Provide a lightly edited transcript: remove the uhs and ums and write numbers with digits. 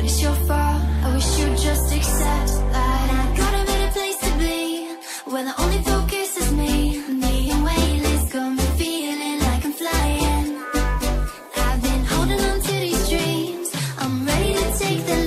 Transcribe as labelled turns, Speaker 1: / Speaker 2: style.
Speaker 1: it's your fault. I wish you'd just accept that I got a better place to be, where the only focus is me. Being weightless got me feeling like I'm flying. I've been holding on to these dreams, I'm ready to take the